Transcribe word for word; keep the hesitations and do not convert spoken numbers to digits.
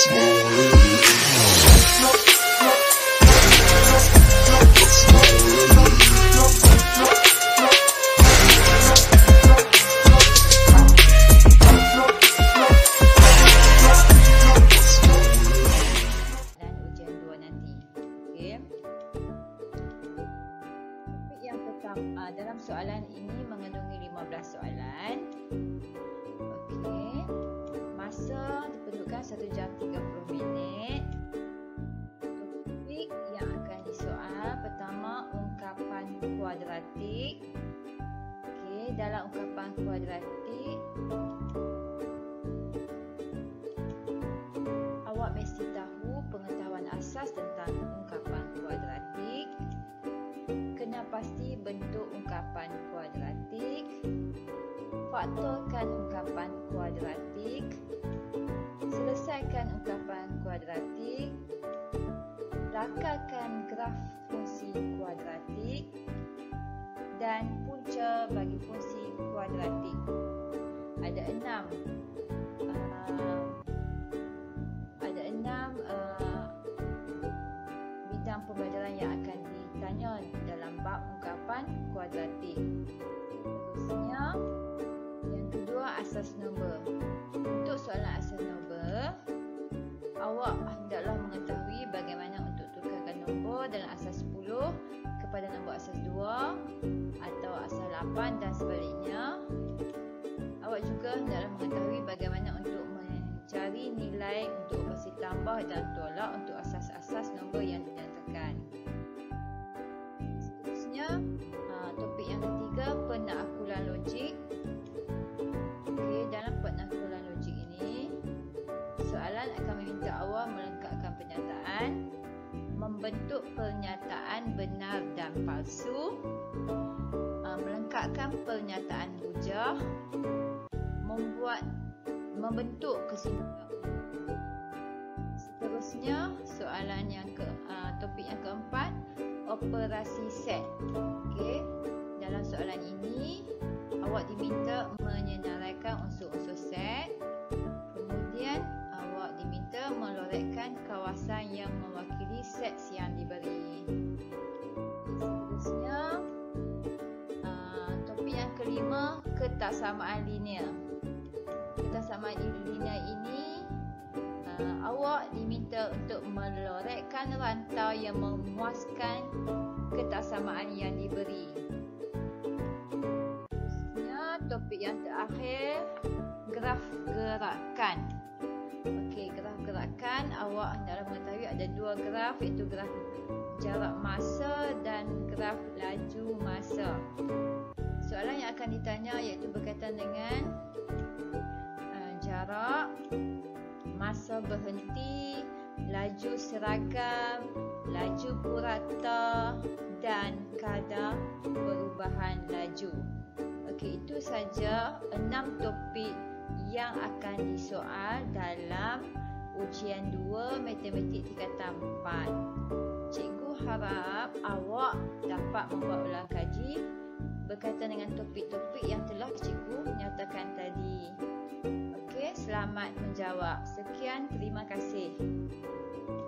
Dalam soalan ini mengandungi lima belas soalan. Okey. Masa diperlukan satu jam tiga puluh minit. Topik yang akan disoal pertama ungkapan kuadratik. Okey, dalam ungkapan kuadratik awak mesti tahu pengetahuan asas tentang ungkapan kuadratik. Kena pasti bentuk ungkapan kuadratik, faktorkan ungkapan kuadratik, selesaikan ungkapan kuadratik, rakalkan graf fungsi kuadratik dan punca bagi fungsi kuadratik. Ada enam uh, ada enam uh, bidang pembelajaran yang akan ditanya dalam bab ungkapan kuadratik. Terusnya, yang kedua, asas nombor. Untuk soalan asas nombor, awak hendaklah mengetahui bagaimana untuk tukarkan nombor dalam asas sepuluh kepada nombor asas dua atau asas lapan dan sebaliknya. Awak juga hendaklah mengetahui bagaimana untuk mencari nilai untuk operasi tambah dan tolak untuk asas-asas nombor yang dinyatakan. Topik yang ketiga, penaklukan logik. Okey, dalam penaklukan logik ini, soalan akan meminta awak melengkapkan pernyataan, membentuk pernyataan benar dan palsu, melengkapkan pernyataan hujah, membuat membentuk kesimpulan. Seterusnya, soalan yang ke uh, topik yang keempat, operasi set. Okey, dalam soalan ini awak diminta menyenaraikan unsur-unsur set. Kemudian awak diminta melorotkan kawasan yang mewakili set yang diberi. Seterusnya, uh, topik yang kelima, ketaksamaan linear. Ketaksamaan linear ini Uh, awak diminta untuk melorotkan rantau yang memuaskan ketaksamaan yang diberi. Seterusnya, topik yang terakhir, graf gerakan. Okey, graf gerakan awak hendaklah mengetahui ada dua graf, iaitu graf jarak masa dan graf laju masa. Soalan yang akan ditanya iaitu berkaitan dengan uh, jarak, masa berhenti, laju seragam, laju purata dan kadar perubahan laju. Okey, itu saja enam topik yang akan disoal dalam ujian dua matematik tingkatan empat. Cikgu harap awak dapat membuat ulang kaji berkaitan dengan topik-topik yang telah cikgu nyatakan tadi. Okey, selamat menjawab. Sekian, terima kasih.